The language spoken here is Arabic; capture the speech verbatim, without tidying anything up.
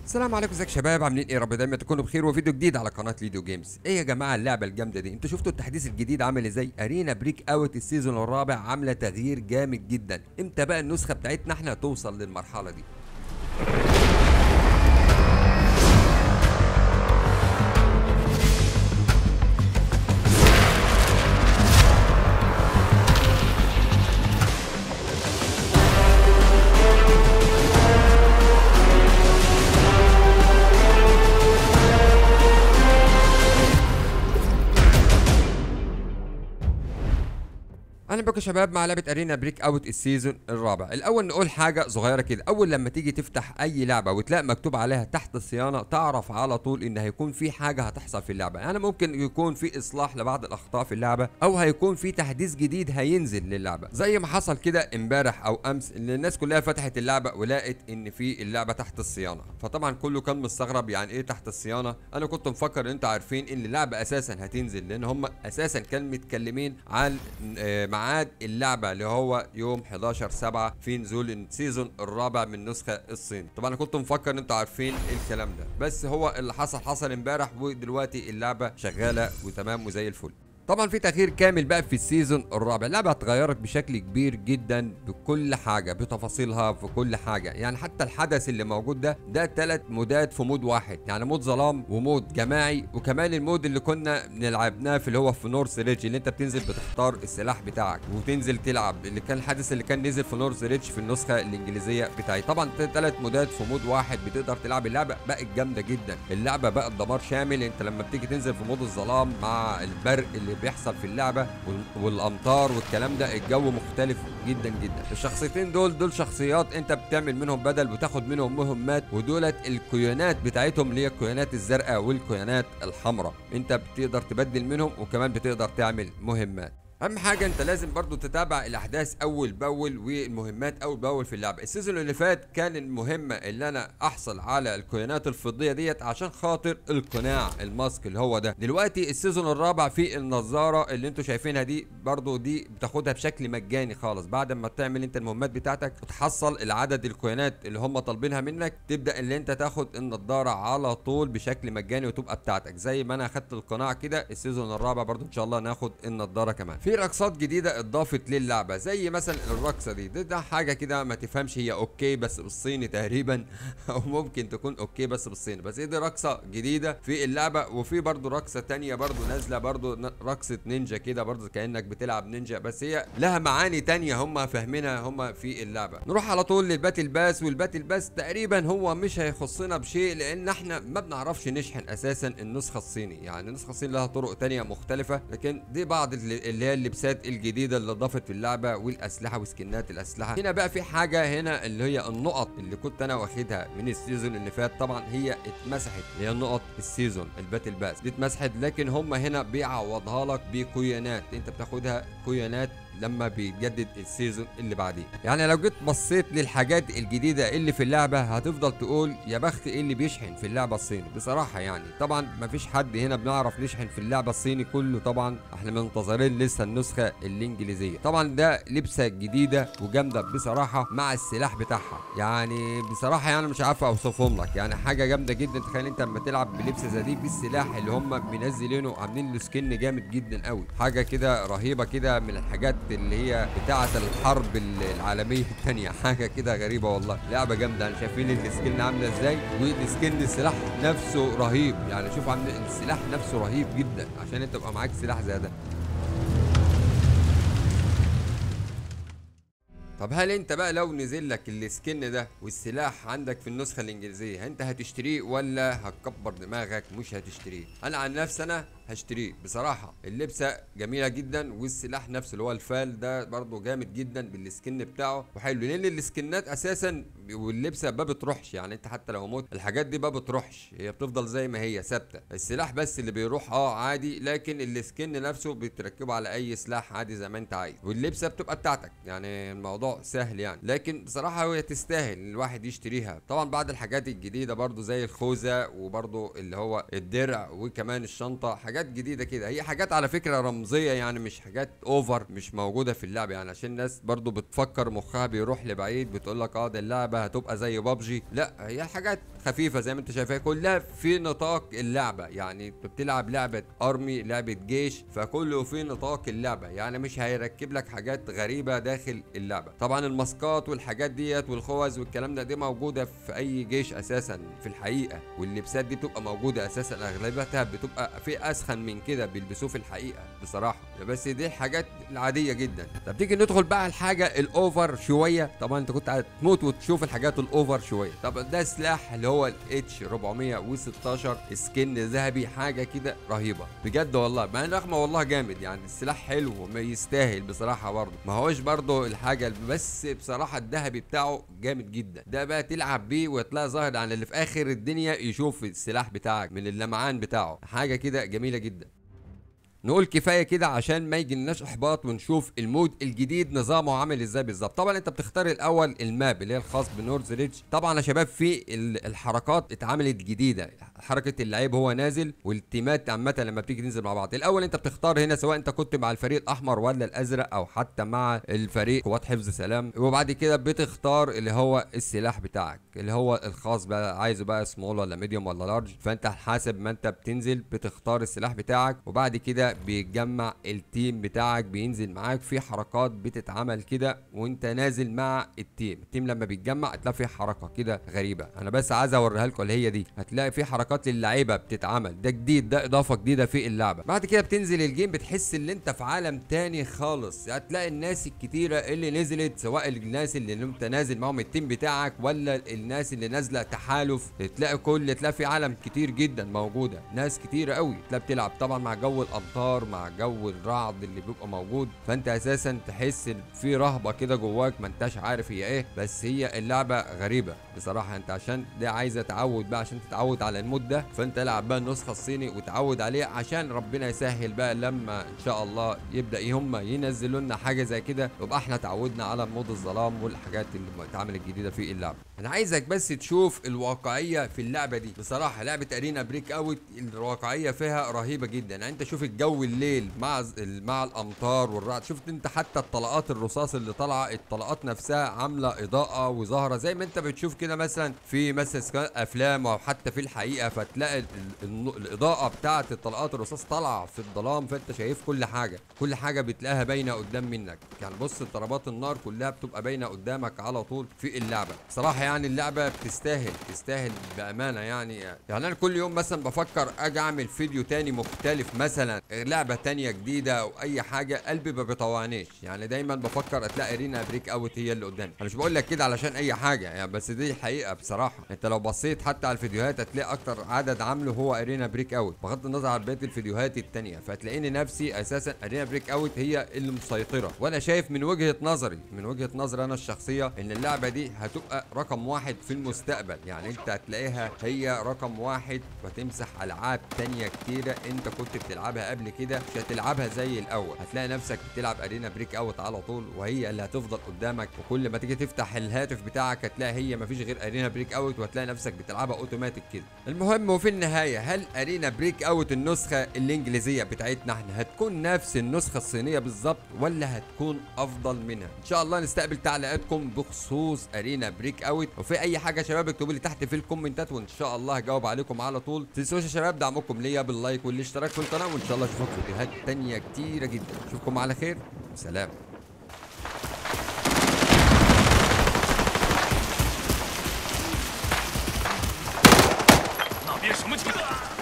السلام عليكم، ازيك يا شباب؟ عاملين ايه؟ رب دايما تكونوا بخير. وفيديو جديد على قناه ليدو جيمز. ايه يا جماعه اللعبه الجامده دي؟ انتوا شفتوا التحديث الجديد عامل ازاي؟ ارينا بريك اوت السيزون الرابع عامله تغيير جامد جدا. امتى بقى النسخه بتاعتنا احنا توصل للمرحله دي؟ اهلا بكم يا شباب مع لعبه ارينا بريك اوت السيزون الرابع. الاول نقول حاجه صغيره كده، اول لما تيجي تفتح اي لعبه وتلاقي مكتوب عليها تحت الصيانه تعرف على طول ان هيكون في حاجه هتحصل في اللعبه. يعني ممكن يكون في اصلاح لبعض الاخطاء في اللعبه، او هيكون في تحديث جديد هينزل للعبه، زي ما حصل كده امبارح او امس ان الناس كلها فتحت اللعبه ولقت ان في اللعبه تحت الصيانه. فطبعا كله كان مستغرب يعني ايه تحت الصيانه. انا كنت مفكر ان انتوا عارفين ان اللعبه اساسا هتنزل، لان هم اساسا كانوا متكلمين عن آه ميعاد اللعبه اللي هو يوم حداشر سبعة في نزول السيزون الرابع من النسخه الصين. طبعا انا كنت مفكر ان انتوا عارفين الكلام ده، بس هو اللي حصل حصل امبارح، ودلوقتي اللعبه شغاله وتمام وزي الفل. طبعا في تغيير كامل بقى في السيزون الرابع. اللعبه اتغيرت بشكل كبير جدا بكل حاجه، بتفاصيلها في كل حاجه. يعني حتى الحدث اللي موجود ده ده ثلاث مودات في مود واحد، يعني مود ظلام ومود جماعي، وكمان المود اللي كنا بنلعبناه في اللي هو في نورث ريدج، اللي انت بتنزل بتختار السلاح بتاعك وتنزل تلعب، اللي كان الحدث اللي كان نزل في نورث ريدج في النسخه الانجليزيه بتاعي. طبعا ثلاث مودات في مود واحد بتقدر تلعب. اللعبه بقت جامده جدا، اللعبه بقت دمار شامل. انت لما بتيجي تنزل في مود الظلام مع البرق اللي بيحصل في اللعبه والامطار والكلام ده، الجو مختلف جدا جدا. الشخصيتين دول دول شخصيات انت بتعمل منهم بدل وتاخد منهم مهمات، ودولت الكيونات بتاعتهم اللي هي الكيونات الزرقاء والكيونات الحمراء، انت بتقدر تبدل منهم وكمان بتقدر تعمل مهمات. اهم حاجه انت لازم برضو تتابع الاحداث اول باول والمهمات اول باول في اللعبه. السيزون اللي فات كان المهمه اللي انا احصل على الكوينات الفضيه ديت عشان خاطر القناع الماسك اللي هو ده. دلوقتي السيزون الرابع في النظاره اللي انتوا شايفينها دي، برضو دي بتاخدها بشكل مجاني خالص. بعد ما تعمل انت المهمات بتاعتك وتحصل العدد الكوينات اللي هم طالبينها منك، تبدا اللي انت تاخد النظاره على طول بشكل مجاني وتبقى بتاعتك. زي ما انا اخدت القناع كده، السيزون الرابع برضو ان شاء الله ناخد النظاره كمان. في رقصات جديده اتضافت للعبه، زي مثلا الرقصه دي ده, ده حاجه كده ما تفهمش هي اوكي بس بالصيني تقريبا او ممكن تكون اوكي بس بالصيني، بس دي رقصه جديده في اللعبه. وفي برضو رقصه تانية برضو نازله، برضو رقصه نينجا كده، برضو كانك بتلعب نينجا، بس هي لها معاني تانية هم فاهمينها هم في اللعبه. نروح على طول للباتل باس. والباتل باس تقريبا هو مش هيخصنا بشيء، لان احنا ما بنعرفش نشحن اساسا النسخه الصيني. يعني النسخه الصيني لها طرق تانية مختلفه، لكن دي بعض اللي هي اللبسات الجديده اللي اضافت في اللعبه، والاسلحه وسكنات الاسلحه. هنا بقى في حاجه هنا اللي هي النقط اللي كنت انا واخدها من السيزون اللي فات، طبعا هي اتمسحت، اللي هي نقط السيزون الباتل باس دي اتمسحت، لكن هم هنا بيعوضها لك بكوينات انت بتاخدها كوينات لما بيتجدد السيزون اللي بعديه. يعني لو جيت بصيت للحاجات الجديده اللي في اللعبه هتفضل تقول يا بخت ايه اللي بيشحن في اللعبه الصيني بصراحه. يعني طبعا مفيش حد هنا بنعرف نشحن في اللعبه الصيني، كله طبعا احنا منتظرين لسه النسخه الانجليزيه. طبعا ده لبسه جديده وجامده بصراحه مع السلاح بتاعها، يعني بصراحه يعني مش عارف اوصفهم لك. يعني حاجه جامده جدا. تخيل انت لما تلعب بلبسه زي دي بالسلاح اللي هم منزلينه، عاملين له سكن جامد جدا قوي، حاجه كده رهيبه كده من الحاجات اللي هي بتاعه الحرب العالميه الثانيه، حاجه كده غريبه والله. لعبه جامده. انا شايفين السكن عامله ازاي، والسكن السلاح نفسه رهيب. يعني شوف عامل السلاح نفسه رهيب جدا عشان انت تبقى معاك سلاح زي ده. طب هل انت بقى لو نزل لك السكن ده والسلاح عندك في النسخه الانجليزيه، انت هتشتريه ولا هتكبر دماغك مش هتشتريه؟ انا عن نفسي انا هشتريه بصراحه. اللبسه جميله جدا، والسلاح نفسه اللي هو الفال ده برضه جامد جدا بالسكن بتاعه وحلو، لان السكنات اساسا واللبسه ما بتروحش. يعني انت حتى لو موت الحاجات دي ما بتروحش، هي بتفضل زي ما هي ثابته. السلاح بس اللي بيروح اه عادي، لكن السكن نفسه بتركبه على اي سلاح عادي زي ما انت عايز، واللبسه بتبقى بتاعتك. يعني الموضوع سهل يعني، لكن بصراحه هي تستاهل الواحد يشتريها. طبعا بعد الحاجات الجديده برضه زي الخوذه، وبرضه اللي هو الدرع، وكمان الشنطه، حاجات حاجات جديده كده، هي حاجات على فكره رمزيه يعني، مش حاجات اوفر مش موجوده في اللعبه يعني، عشان الناس برضو بتفكر مخها بيروح لبعيد بتقول لك اه ده اللعبه هتبقى زي بابجي. لا، هي حاجات خفيفه زي ما انت شايفها، كلها في نطاق اللعبه يعني. انت بتلعب لعبه ارمي، لعبه جيش، فكله في نطاق اللعبه يعني، مش هيركب لك حاجات غريبه داخل اللعبه. طبعا الماسكات والحاجات ديت والخوذ والكلام ده دي موجوده في اي جيش اساسا في الحقيقه، واللبسات دي بتبقى موجوده اساسا، اغلبيتها بتبقى في اسخن من كده بيلبسوه في الحقيقه بصراحه، بس دي الحاجات العاديه جدا. طب تيجي ندخل بقى الحاجه الاوفر شويه. طبعا انت كنت هتموت وتشوف الحاجات الاوفر شويه. طب ده سلاح اللي هو الاتش أربعمية وستاشر سكن ذهبي، حاجه كده رهيبه بجد والله، مع ان رقمه والله جامد يعني، السلاح حلو وما يستاهل بصراحه برضه، ما هوش برضه الحاجه، بس بصراحه الذهبي بتاعه جامد جدا. ده بقى تلعب بيه وتلاقي ظاهر عن اللي في اخر الدنيا يشوف السلاح بتاعك من اللمعان بتاعه، حاجه كده جميله جدا. نقول كفايه كده عشان ما يجيلناش احباط، ونشوف المود الجديد نظامه عامل ازاي بالظبط. طبعا انت بتختار الاول الماب اللي هي الخاص بنورث ريدج. طبعا يا شباب في الحركات اتعملت جديده، حركه اللعيب هو نازل والتيمات عامه لما بتيجي تنزل مع بعض. الاول انت بتختار هنا سواء انت كنت مع الفريق الاحمر ولا الازرق او حتى مع الفريق قوات حفظ سلام، وبعد كده بتختار اللي هو السلاح بتاعك اللي هو الخاص بقى، عايزه بقى سمول ولا ميديوم ولا لارج، فانت حسب ما انت بتنزل بتختار السلاح بتاعك، وبعد كده بيتجمع التيم بتاعك بينزل معاك في حركات بتتعمل كده وانت نازل مع التيم. التيم لما بيتجمع هتلاقي في حركه كده غريبه، انا بس عايز اوريها لكم اللي هي دي، هتلاقي في حركات للعيبه بتتعمل، ده جديد، ده اضافه جديده في اللعبه. بعد كده بتنزل الجيم بتحس ان انت في عالم تاني خالص، هتلاقي الناس الكتيره اللي نزلت، سواء الناس اللي انت نازل معاهم التيم بتاعك ولا الناس اللي نازله تحالف، تلاقي كل تلاقي في عالم كتير جدا موجوده، ناس كتيره قوي، تلاقي بتلعب طبعا مع جو الامطار مع جو الرعد اللي بيبقى موجود، فانت اساسا تحس في رهبه كده جواك ما انتش عارف هي ايه، بس هي اللعبه غريبه بصراحه. انت عشان ده عايزه تعود بقى، عشان تتعود على المود ده، فانت العب بقى النسخه الصيني وتعود عليه عشان ربنا يسهل بقى لما ان شاء الله يبدا هم ينزلوا لنا حاجه زي كده، يبقى احنا تعودنا على مود الظلام والحاجات اللي اتعملت جديده في اللعبه. انا عايزك بس تشوف الواقعيه في اللعبه دي بصراحه، لعبه ارينا بريك اوت الواقعيه فيها رهيبه جدا يعني. انت شوف الجو الليل مع مع الامطار والرعد، شفت انت حتى الطلقات الرصاص اللي طالعه، الطلقات نفسها عامله اضاءه وظاهره زي ما انت بتشوف كده مثلا في مثلا افلام او حتى في الحقيقه، فتلاقي الاضاءه بتاعه الطلقات الرصاص طالعه في الظلام، فانت شايف كل حاجه، كل حاجه بتلاقيها باينه قدام منك يعني. بص ضربات النار كلها بتبقى باينه قدامك على طول في اللعبه بصراحه يعني. اللعبه بتستاهل تستاهل بامانه يعني. يعني انا كل يوم مثلا بفكر اجي اعمل فيديو تاني مختلف، مثلا لعبه تانيه جديده او اي حاجه، قلبي ما بيطوعنيش يعني، دايما بفكر اتلاقي ارينا بريك اوت هي اللي قدامي. انا مش بقول لك كده علشان اي حاجه يعني، بس دي حقيقه بصراحه. انت لو بصيت حتى على الفيديوهات هتلاقي اكتر عدد عامله هو ارينا بريك اوت، بغض النظر عن بقيه الفيديوهات التانيه، فهتلاقيني نفسي اساسا ارينا بريك اوت هي اللي مسيطره. وانا شايف من وجهه نظري من وجهه نظري انا الشخصيه ان اللعبه دي هتبقى رقم واحد في المستقبل يعني. انت هتلاقيها هي رقم واحد وتمسح العاب تانيه كتيره انت كنت بتلعبها قبل كده، مش هتلعبها زي الاول، هتلاقي نفسك بتلعب ارينا بريك اوت على طول، وهي اللي هتفضل قدامك. وكل ما تيجي تفتح الهاتف بتاعك هتلاقي هي مفيش غير ارينا بريك اوت، وهتلاقي نفسك بتلعبها اوتوماتيك كده. المهم وفي النهايه، هل ارينا بريك اوت النسخه الانجليزيه بتاعتنا احنا هتكون نفس النسخه الصينيه بالظبط ولا هتكون افضل منها؟ ان شاء الله نستقبل تعليقاتكم بخصوص ارينا بريك اوت، وفي اي حاجه يا شباب اكتبوا لي تحت في الكومنتات وان شاء الله هجاوب عليكم على طول. تنسوش يا شباب دعمكم ليا باللايك والاشتراك في القناه، وان شاء الله اشوفكم في فيديوهات تانيه كتيره جدا. اشوفكم على خير، سلام. 那边什么情况？